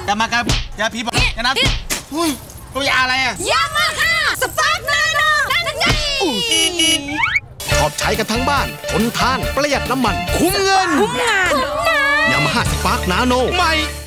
อย่ามากับอย่าผีบอกอย่านะอุ้ยตัวยาอะไรอ่ะยามาฮ่าสปาร์กนาโนนั่นไงชอบใช้กันทั้งบ้านทนทานประหยัดน้ำมันคุ้มเงินคุ้มงานยามาฮ่าสปาร์กนาโนใหม่